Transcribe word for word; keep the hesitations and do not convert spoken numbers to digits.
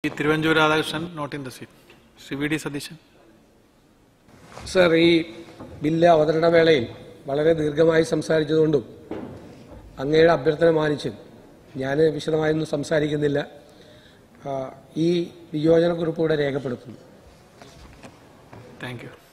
Thiruvanjuru Radhakrishnan, not in the seat. Sri V D Satheesan. Sir, this bill അവതരണ വേളയിൽ വളരെ ദീർഘമായി സംസാരിച്ചതുകൊണ്ടും അങ്ങയുടെ അഭ്യർത്ഥന മാനിച്ച് ഞാൻ വിശദമായൊന്നും സംസാരിക്കുന്നില്ല. ഈ വിയോജന കുറിപ്പ് ഇവിടെ രേഖപ്പെടുത്തുന്നു. Thank you.